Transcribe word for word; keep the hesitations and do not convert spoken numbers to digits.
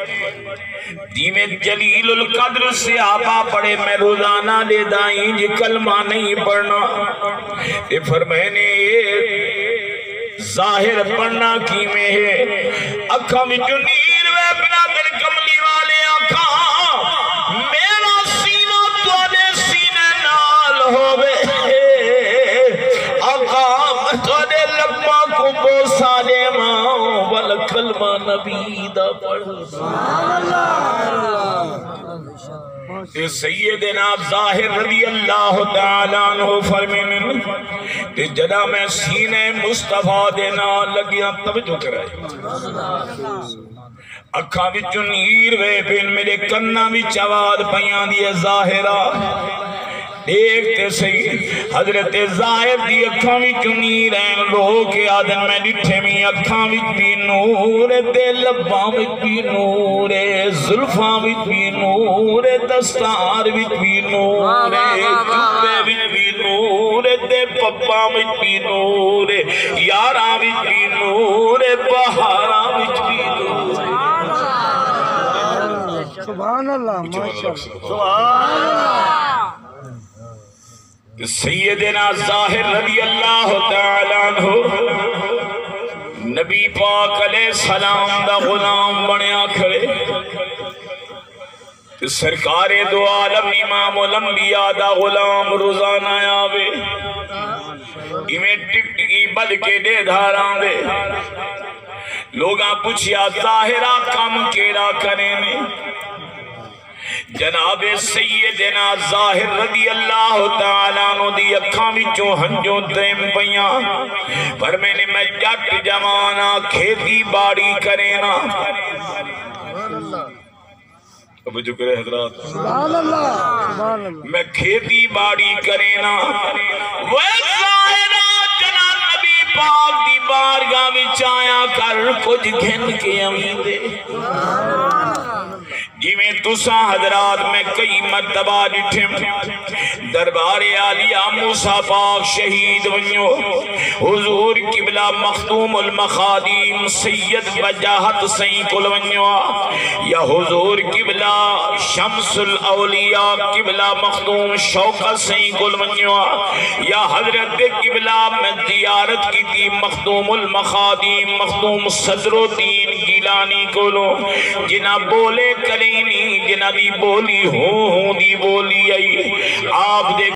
دیمیں جلیل القدر صحابہ پڑھے میں روزانہ دے دائیں جی کلمہ نہیں پڑھنا یہ فرمینے ظاہر پڑھنا کی میں ہے اکھا میں جو نیر وے بنا دل کملی والے آکھا میرا سینہ تو دے سینے نال ہوئے آقا میں تو دے لبا کو بوسا دے ماں والا کلمہ نبی دا پڑھ سیدنا ظاہر رضی اللہ تعالیٰ عنہ فرمین کہ جدا میں سینے مصطفیٰ دینا لگیا توجہ کرائے اکھا بھی چنیر وے پین میرے کنہ بھی چواد پیان دیئے ظاہرہ دیکھتے صحیح حضرت ظاہر دی اکھاں وچ نیر ہیں رو کے آدم میں ڈٹھے میں اکھاں وچ بھی نور دے لباں وچ بھی نور زلفاں وچ بھی نور دستار وچ بھی نور جبے وچ بھی نور دے پپاں وچ بھی نور یاراں وچ بھی نور بہاراں وچ بھی نور سبحان اللہ ماشاءاللہ سبحان اللہ سیدنا ظاہر رضی اللہ تعالیٰ عنہ نبی پاک علیہ السلام دا غلام بنیا کھڑے سرکار دو عالم امام الانبیاء دا غلام روزانہ آوے ایمیں ٹک ٹکی بد کے دے دھاران دے لوگاں پوچھیا ظاہرہ کم کیڑا کریں نے جناب سیدنا ظاہر رضی اللہ تعالیٰ عنہ دی اکھاں وچوں ہنجوں درم پیاں پر میں نے میں جٹ جوانا کھیتی باڑی کرینا اب جو کرے حضرات سبحان اللہ سبحان اللہ میں کھیتی باڑی کرینا وہ ظاہرہ جناب نبی پاک دی بارگاہ وچ آیا کر کچھ گھن کے امین دے جی میں تساں حضرات میں کئی مرتبہ ڈٹھم دربار عالیہ موسیٰ پاک شہید ونیو حضور قبلہ مخدوم المخادیم سید وجاہت سین کل ونیو یا حضور قبلہ شمس الاولیاء قبلہ مخدوم شوقت سین کل ونیو یا حضرت قبلہ میں زیارت کی تھی مخدوم المخادیم مخدوم صدر الدین گیلانی کلو جنہ بولے کلینی جنہ دی بولی ہوں ہوں دی بولی آئی آپ دیکھ